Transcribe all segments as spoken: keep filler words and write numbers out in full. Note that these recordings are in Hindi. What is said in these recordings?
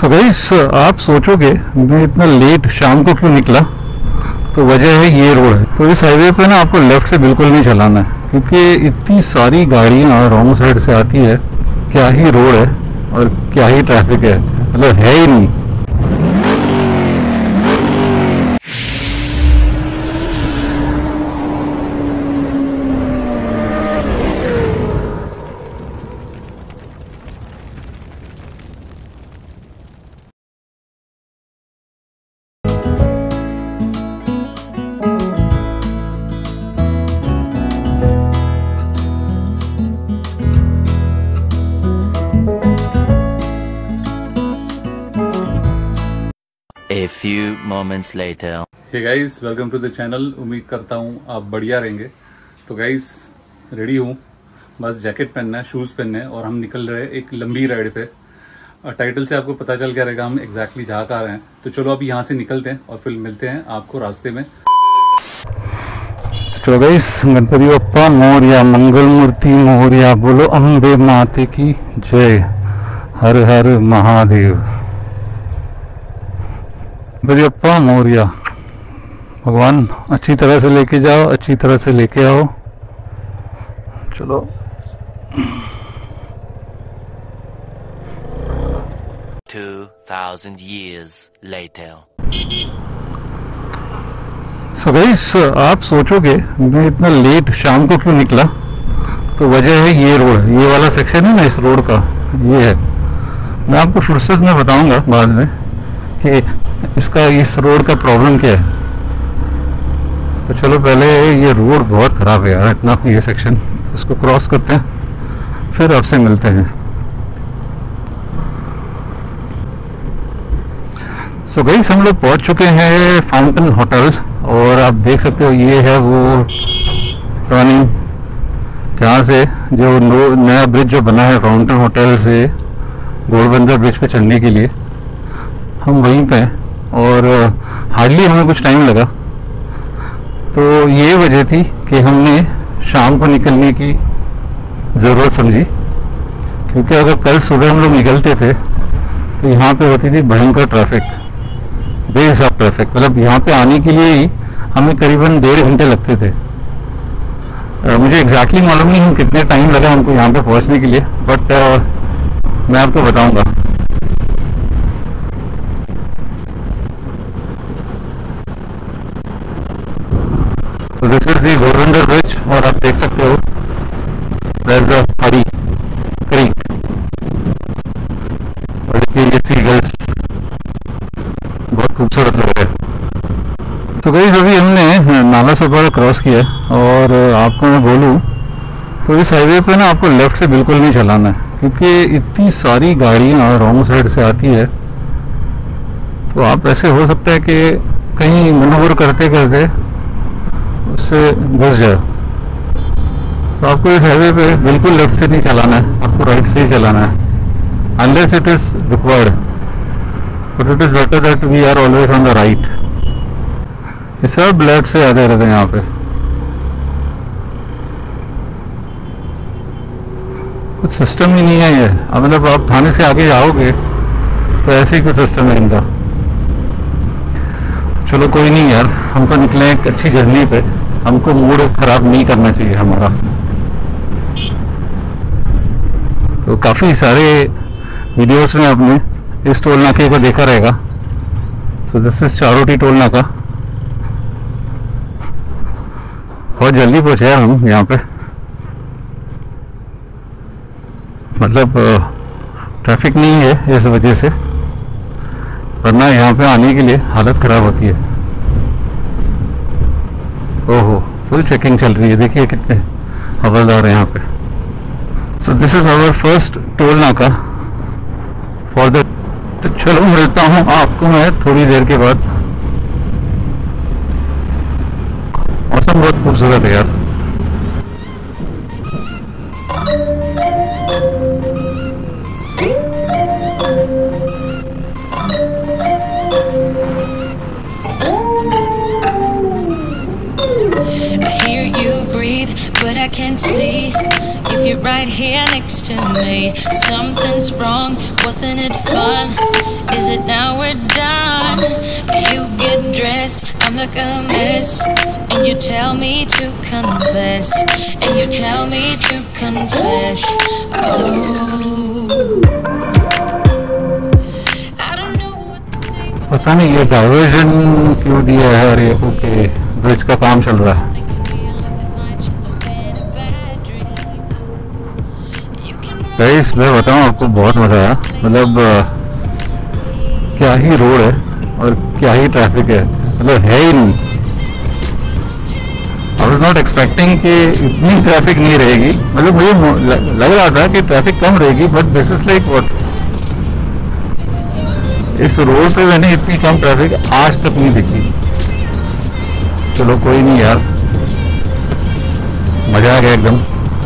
सो गाइस, आप सोचोगे मैं इतना लेट शाम को क्यों निकला, तो वजह है ये रोड है। तो इस हाईवे पे ना आपको लेफ्ट से बिल्कुल नहीं चलाना है, क्योंकि इतनी सारी गाड़ियाँ रॉन्ग साइड से आती है। क्या ही रोड है और क्या ही ट्रैफिक है, मतलब है ही नहीं। A few moments later. Hey guys, welcome to the channel. उम्मीद करता हूँ आप बढ़िया रहेंगे। तो गाइस रेडी हूँ, बस जैकेट पहनना है, शूज़ पहनने हैं और हम निकल रहे हैं एक लंबी राइड पे। और टाइटल से आपको पता चल गया रहेगा हम एग्जैक्टली जहाँ का रहे हैं। तो चलो अभी यहाँ से निकलते हैं और फिर मिलते हैं आपको रास्ते में। चलो गाइस, गणपति बप्पा मोरया, मंगल मूर्ति मोरया, बोलो अम्बे माते की जय, हर हर महादेव। गणपति बप्पा मोरया, भगवान अच्छी तरह से लेके जाओ, अच्छी तरह से लेके आओ। चलो Two thousand years later. So guys, आप सोचोगे मैं इतना लेट शाम को क्यों निकला, तो वजह है ये रोड है। ये वाला सेक्शन है ना इस रोड का, ये है। मैं आपको फुर्सत में बताऊंगा बाद में कि इसका इस रोड का प्रॉब्लम क्या है। तो चलो पहले, ये रोड बहुत ख़राब है यार, इतना ये सेक्शन, इसको क्रॉस करते हैं फिर आपसे मिलते हैं। सो गाइस, हम लोग पहुंच चुके हैं फाउंटेन होटल्स और आप देख सकते हो ये है वो पुरानी, जहाँ से जो नया ब्रिज जो बना है फाउंटेन होटल से घोड़बंदर ब्रिज पे चढ़ने के लिए, हम वहीं पे हैं। और हार्डली हमें कुछ टाइम लगा। तो ये वजह थी कि हमने शाम को निकलने की ज़रूरत समझी, क्योंकि अगर कल सुबह हम लोग निकलते थे तो यहाँ पे होती थी भयंकर ट्रैफिक, बेहिसाब ट्रैफिक। मतलब यहाँ पे आने के लिए ही हमें करीबन डेढ़ घंटे लगते थे। आ, मुझे एग्जैक्टली मालूम नहीं हम कितने टाइम लगा हमको यहाँ पे पहुँचने के लिए, बट आ, मैं आपको बताऊँगा। तो this is the Ghodbunder bridge और आप देख सकते हो देयर इज अ हरी क्रीक और ये सीगल्स बहुत खूबसूरत लग रहा है। तो गाइस, अभी हमने नाला सोपारा क्रॉस किया और आपको मैं बोलूँ तो इस हाईवे पे ना आपको लेफ्ट से बिल्कुल नहीं चलाना है, क्योंकि इतनी सारी गाड़ियाँ रॉन्ग साइड से आती है। तो आप ऐसे हो सकता है कि कहीं मनोवर करते करते उससे घुस जाए। तो आपको इस हाईवे पे बिल्कुल लेफ्ट से नहीं चलाना है, आपको राइट से ही चलाना है, unless it is required, but it is better that we are always on the right. ये सब लेफ्ट से आते रहते हैं यहाँ पे। कुछ सिस्टम ही नहीं है ये, मतलब आप थाने से आगे जाओगे तो ऐसे ही कुछ सिस्टम है इनका। चलो कोई नहीं यार, हम तो निकले एक अच्छी जर्नी पे, हमको मूड खराब नहीं करना चाहिए हमारा। तो काफ़ी सारे वीडियोस में आपने इस टोल नाके को देखा रहेगा। So this is Charoti toll नाका। बहुत जल्दी पहुंचे यार हम यहाँ पे, मतलब ट्रैफिक नहीं है इस वजह से, वरना यहाँ पे आने के लिए हालत ख़राब होती है। ओहो, फुल चेकिंग चल रही है, देखिए कितने हवलदार हैं यहाँ पे। So this is our first toll नाका फॉर द। तो चलो मिलता हूँ आपको मैं थोड़ी देर के बाद। मौसम बहुत खूबसूरत है यार। But I can't see if you're right here next to me. Something's wrong, wasn't it fun? it now we're done? You get dressed, I'm like a mess, and you tell me to confess, and you tell me to confess. Oh, I don't know what to say. पता नहीं ये डाइवर्जन क्यों दिया है और ये ओके ब्रिज का काम चल रहा है। गाइस मैं बताऊं आपको बहुत मजा आया, मतलब क्या ही रोड है और क्या ही ट्रैफिक है, मतलब है ही नहीं। आई वाज नॉट एक्सपेक्टिंग कि इतनी ट्रैफिक नहीं रहेगी, मतलब मुझे लग रहा था कि ट्रैफिक कम रहेगी, but this is like what, इस रोड पे मैंने इतनी कम ट्रैफिक आज तक नहीं देखी। चलो कोई नहीं यार, मजा आ गया एकदम।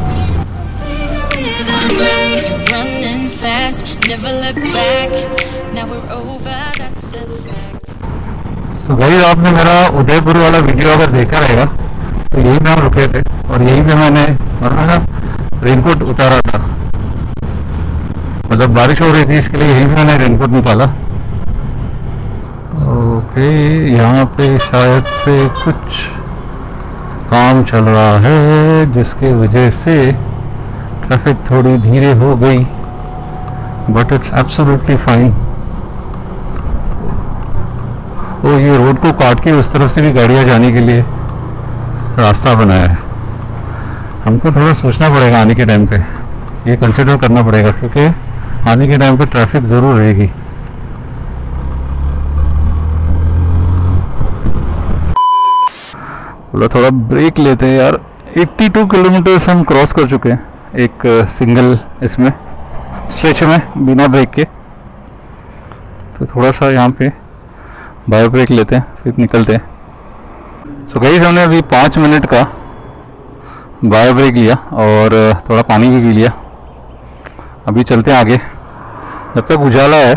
Running fast, never look back. Now we're over, that's a fact. तो भाई आपने मेरा उदयपुर वाला वीडियो अगर देखा रहेगा तो यही पे हम रुके थे और यही पे मैंने रेनकोट उतारा था, मतलब बारिश हो रही थी इसके लिए यही पे मैंने रेनकोट निकाला। ओके यहाँ पे शायद से कुछ काम चल रहा है जिसके वजह से ट्रैफिक थोड़ी धीरे हो गई, but it's absolutely fine. Oh ये रोड को काट के उस तरफ से भी गाड़ियां जाने के लिए रास्ता बनाया है। हमको थोड़ा सोचना पड़ेगा आने के टाइम पे, ये कंसिडर करना पड़ेगा, क्योंकि आने के टाइम पे ट्रैफिक ज़रूर रहेगी। बोला थोड़ा ब्रेक लेते हैं यार। बयासी किलोमीटर हम क्रॉस कर चुके हैं एक सिंगल इसमें स्ट्रेच में बिना ब्रेक के, तो थोड़ा सा यहाँ पे बायो ब्रेक लेते हैं फिर निकलते हैं। सो गाइस हमने अभी पाँच मिनट का बायो ब्रेक लिया और थोड़ा पानी भी पी लिया। अभी चलते हैं आगे, जब तक उजाला है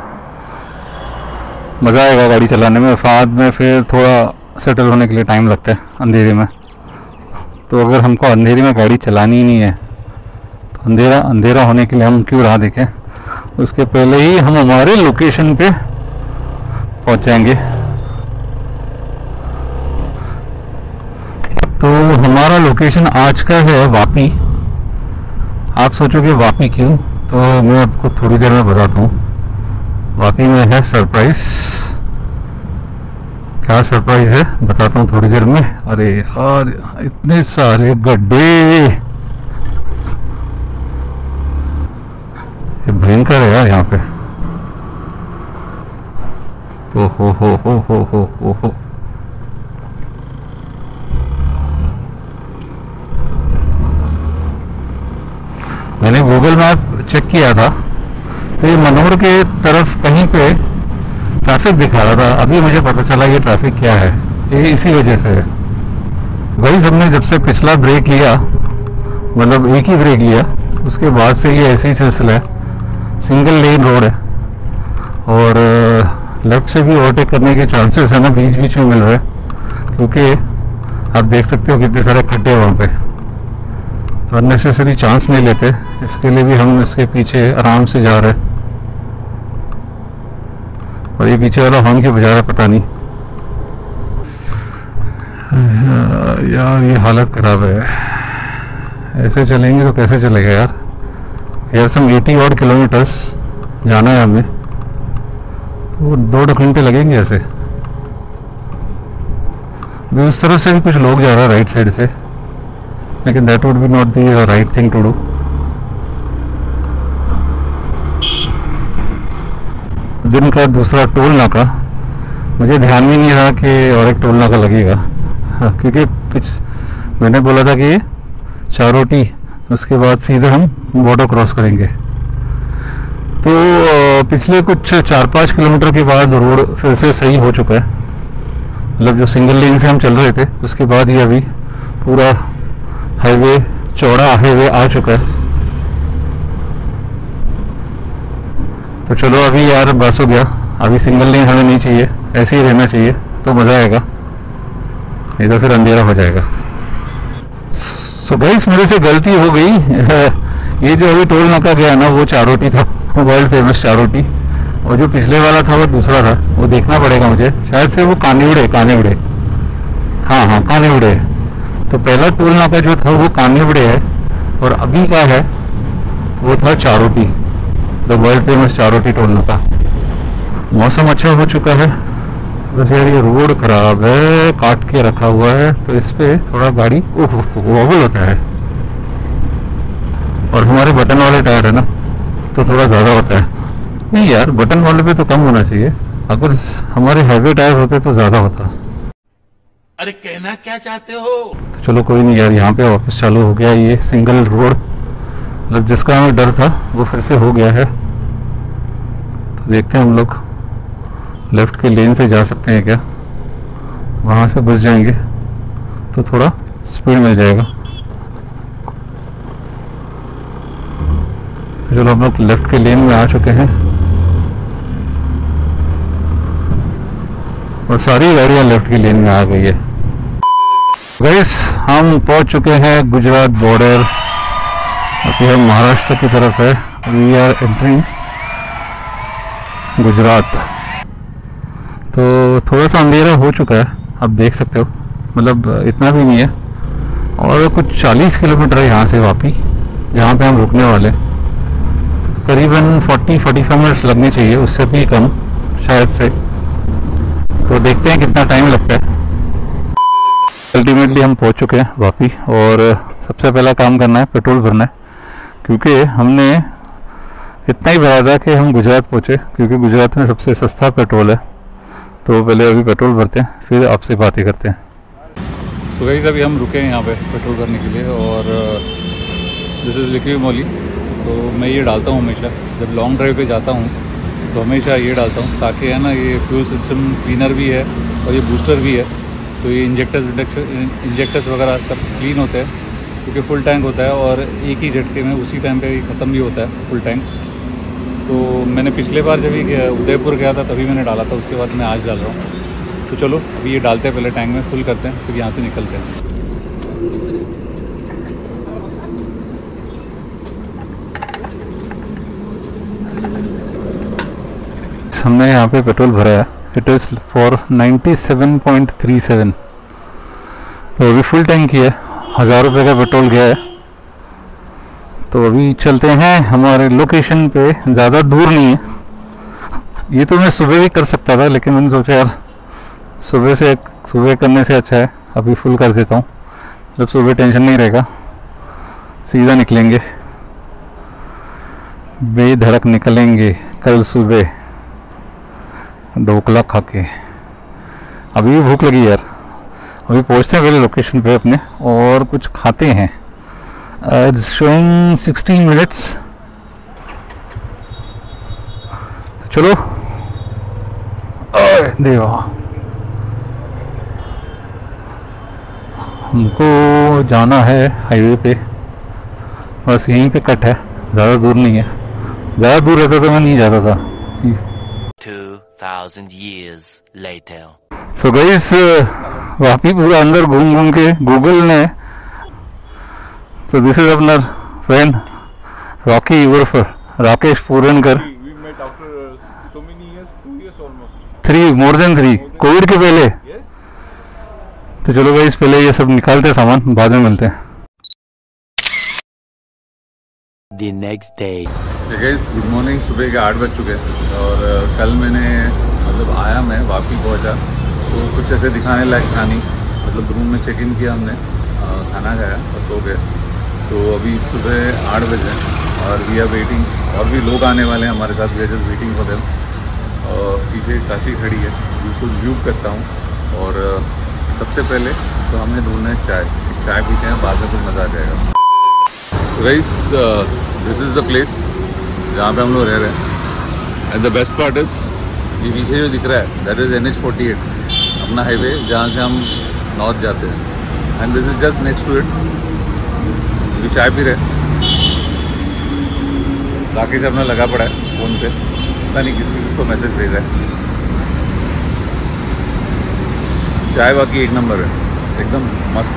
मज़ा आएगा गाड़ी चलाने में। बाद में फिर थोड़ा सेटल होने के लिए टाइम लगता है अंधेरे में, तो अगर हमको अंधेरे में गाड़ी चलानी ही नहीं है तो अंधेरा अंधेरा होने के लिए हम क्यों राह देखें, उसके पहले ही हम हमारे लोकेशन पे पहुंच जाएंगे। तो हमारा लोकेशन आज का है वापी। आप सोचोगे वापी क्यों, तो मैं आपको थोड़ी देर में बताता हूँ। वापी में है सरप्राइज। क्या सरप्राइज है बताता हूँ थोड़ी देर में। अरे यार इतने सारे गड्ढे, ये भयंकर है यार यहाँ पे। ओ हो हो हो हो हो हो हो मैंने गूगल मैप चेक किया था तो ये मनोर के तरफ कहीं पे ट्रैफिक दिखा रहा था। अभी मुझे पता चला ये ट्रैफिक क्या है, ये इसी वजह से है। वही हमने जब से पिछला ब्रेक लिया, मतलब एक ही ब्रेक लिया, उसके बाद से ये ऐसे ही सिलसिला है। सिंगल लेन रोड है और लेफ्ट से भी ओवरटेक करने के चांसेस है ना बीच बीच में मिल रहे हैं, क्योंकि आप देख सकते हो कितने सारे खड्डे वहाँ पे। तो अननेसेसरी चांस नहीं लेते, इसके लिए भी हम इसके पीछे आराम से जा रहे हैं। और ये पीछे वाला हॉर्न क्यों बजा रहा है पता नहीं यार, ये हालत खराब है। ऐसे चलेंगे तो कैसे चलेगा यार। यार सम अस्सी और किलोमीटर्स जाना है हमें, तो दो दो घंटे लगेंगे ऐसे। भी उस तरफ से भी कुछ लोग जा रहा है राइट साइड से, लेकिन that would be not the right thing to do. दिन का दूसरा टोल नाका, मुझे ध्यान भी नहीं रहा कि और एक टोल नाका लगेगा, क्योंकि कुछ मैंने बोला था कि चारोटी उसके बाद सीधे हम बॉर्डर क्रॉस करेंगे। तो पिछले कुछ चार पाँच किलोमीटर के बाद रोड फिर से सही हो चुका है, मतलब जो सिंगल लेन से हम चल रहे थे उसके बाद ही अभी पूरा हाईवे, चौड़ा हाईवे आ चुका है। तो चलो अभी यार बस हो गया, अभी सिंगल लेन हमें नहीं चाहिए, ऐसे ही रहना चाहिए तो मज़ा आएगा, नहीं तो फिर अंधेरा हो जाएगा। सो गाइस मेरे से गलती हो गई। ये जो अभी टोल नाका गया ना वो चारोटी था, वर्ल्ड फेमस चारोटी। और जो पिछले वाला था वो दूसरा था, वो देखना पड़ेगा मुझे, शायद से वो कानिवड़े कानिवड़े हाँ हाँ कानिवड़े। तो पहला टोल नाका जो था वो कानिवड़े है, और अभी का है वो था Charoti, the world famous Charoti toll नाका। मौसम अच्छा हो चुका है, बस यार ये रोड खराब है, काट के रखा हुआ है, तो इस पे थोड़ा गाड़ी वॉबल होता है। और हमारे बटन वाले टायर है ना, तो थोड़ा ज़्यादा होता है। नहीं यार, बटन वाले पे तो कम होना चाहिए, अगर हमारे हैवी टायर होते तो ज़्यादा होता। अरे कहना क्या चाहते हो? तो चलो कोई नहीं यार, यहाँ पे वापस चालू हो गया ये सिंगल रोड, मतलब जिसका हमें डर था वो फिर से हो गया है। तो देखते हैं हम लोग लेफ्ट के लेन से जा सकते हैं क्या, वहाँ से बच जाएंगे तो थोड़ा स्पीड मिल जाएगा। तो चलो हम लोग लेफ्ट के लेन में आ चुके हैं, और सारी गाड़ियाँ लेफ्ट की लेन में आ गई है। गाइस हम पहुंच चुके हैं गुजरात बॉर्डर, अभी हम महाराष्ट्र की तरफ है। We are entering Gujarat. तो थोड़ा सा अंधेरा हो चुका है, आप देख सकते हो, मतलब इतना भी नहीं है, और कुछ चालीस किलोमीटर है यहाँ से वापी, जहाँ पे हम रुकने वाले। करीबन चालीस पैंतालीस मिनट्स लगने चाहिए, उससे भी कम शायद से। तो देखते हैं कितना टाइम लगता है। अल्टीमेटली हम पहुँच चुके हैं वापी, और सबसे पहला काम करना है पेट्रोल भरना है, क्योंकि हमने इतना ही भरा था कि हम गुजरात पहुँचे, क्योंकि गुजरात में सबसे सस्ता पेट्रोल है। तो पहले अभी पेट्रोल भरते हैं, फिर आपसे बातें करते हैं। सो गाइस अभी हम रुके हैं यहाँ पे पेट्रोल भरने के लिए, और दिस इज़ लिक्विड मोली। तो मैं ये डालता हूँ हमेशा, जब लॉन्ग ड्राइव पे जाता हूँ तो हमेशा ये डालता हूँ, ताकि है ना ये फ्यूल सिस्टम क्लीनर भी है और ये बूस्टर भी है, तो ये इंजेक्टर्स इंजेक्टर्स वगैरह सब क्लीन होते हैं, क्योंकि फुल टैंक होता है और एक ही झटके में उसी टाइम पे ख़त्म भी होता है फुल टैंक। तो मैंने पिछले बार जब ये उदयपुर गया था तभी मैंने डाला था, उसके बाद मैं आज डाल रहा हूँ। तो चलो अभी ये डालते हैं, पहले टैंक में फुल करते हैं, फिर यहाँ से निकलते हैं। हमने यहाँ पे पेट्रोल भरा है, it is for ninety seven point three seven. तो अभी फुल टैंक किया है, हज़ार रुपये का पेट्रोल गया है। तो अभी चलते हैं हमारे लोकेशन पे, ज़्यादा दूर नहीं है। ये तो मैं सुबह भी कर सकता था, लेकिन मैंने सोचा यार सुबह से सुबह करने से अच्छा है अभी फुल कर देता हूँ, जब सुबह टेंशन नहीं रहेगा, सीधा निकलेंगे, बेधड़क निकलेंगे कल सुबह ढोकला खा के। अभी भी भूख लगी यार, अभी पहुँचते हैं पहले लोकेशन पे अपने और कुछ खाते हैं। It's showing sixteen minutes. चलो देवा, हमको जाना है हाईवे पे, बस यहीं पे कट है, ज़्यादा दूर नहीं है। ज़्यादा दूर रहता तो मैं नहीं जाता था। Two thousand years later. So guys Vapi पूरा अंदर घूम घूम के गूगल ने, तो दिस इज अपना फ्रेंड रॉकी उर्फ Rakesh Purankar. We met after uh, so many years, two years almost. Three more than three covid के पहले। Yes. तो चलो गाइस पहले ये सब निकालते हैं सामान, बाद में मिलते हैं। The next day. Guys good morning. सुबह के आठ बज चुके हैं, और uh, कल मैंने मतलब आया मैं वापी पहुंचा तो कुछ ऐसे दिखाने लायक था नहीं, मतलब रूम में चेक इन किया हमने, uh, खाना खाया और सो गए। तो अभी सुबह आठ बजे और वी आर वेटिंग, और भी लोग आने वाले हैं हमारे साथ, we are just waiting for them. और पीछे काशी खड़ी है, जिसको व्यू करता हूँ। और uh, सबसे पहले तो हमें ढूंढना है चाय, चाय पीते हैं, बाद में कुछ मज़ा आ जाएगा। So guys, uh, this is the place जहाँ पे हम लोग रह रहे हैं, and the best part is ये पीछे जो दिख रहा है that is N H forty eight, अपना हाईवे जहाँ से हम नॉर्थ जाते हैं, and this is just next to it. अभी चाय पी रहे, राकेश अपना लगा पड़ा है फ़ोन पे, पता नहीं किसको किसको मैसेज भेजा है। चाय बाकी एक नंबर है, एकदम मस्त।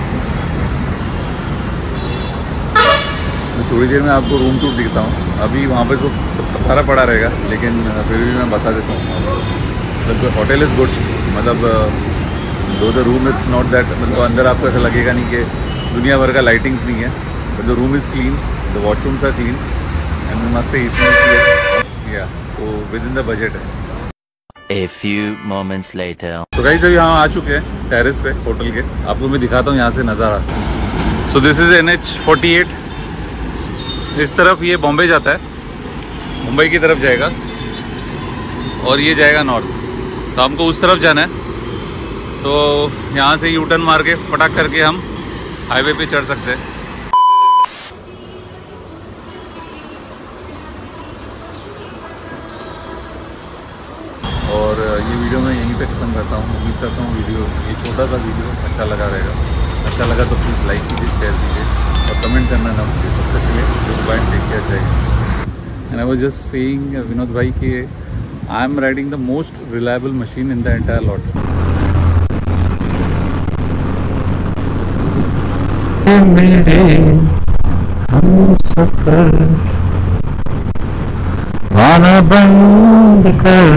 थोड़ी देर में आपको रूम टूर दिखता हूँ। अभी वहाँ पे तो सब सारा पड़ा रहेगा, लेकिन फिर भी मैं बता देता हूँ। मतलब होटल इज़ गुड, मतलब though the room is not that, मतलब अंदर आपको ऐसा लगेगा नहीं कि दुनिया भर का लाइटिंग्स नहीं है, but the room is clean, the washrooms are clean and मस्त से इसमें या तो विद इन द बजट है। A few moments later. तो गाइस अभी हम आ चुके हैं टेरेस पे होटल के, आपको मैं दिखाता हूँ यहाँ से नज़ारा। So this is N H forty eight, इस तरफ ये बॉम्बे जाता है, मुंबई की तरफ जाएगा, और ये जाएगा नॉर्थ। तो हमको उस तरफ जाना है, तो यहाँ से यू टर्न मार के फटाक करके हम हाईवे पे चढ़ सकते हैं। और ये वीडियो मैं यहीं पे ख़त्म करता हूँ। उम्मीद करता हूँ वीडियो, ये छोटा सा वीडियो अच्छा लगा रहेगा। अच्छा लगा तो प्लीज़ लाइक कीजिए, शेयर कीजिए और कमेंट करना ना भूलिए। तब तक के लिए गुड बाय, टेक केयर, जय हिंद। And I was just saying Vinod भाई कि I am riding the most reliable machine in the entire lot. मेरे हम सफर गाना बंद कर,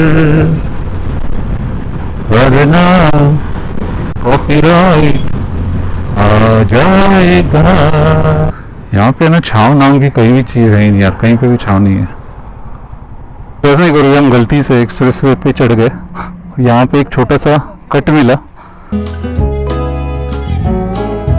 वरना कॉपीराइट आ जाएगा। यहाँ पे ना छाँव नाम की कहीं भी चीज़ है ही नहीं यार, कहीं पे भी छाँव नहीं है। तो ऐसा ही करोगे, हम गलती से एक्सप्रेस वे पे चढ़ गए, यहाँ पे एक छोटा सा कट मिला।